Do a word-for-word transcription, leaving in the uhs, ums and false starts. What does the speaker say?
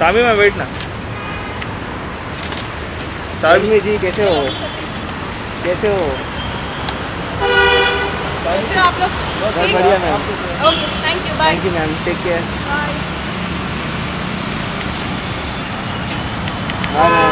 Shami ma'am wait ना। शामी जी कैसे हो? कैसे हो? कैसे हो आप लोग? बहुत बढ़िया ma'am. Okay thank you bye. Thank you ma'am, take care. Bye. Bye ma'am.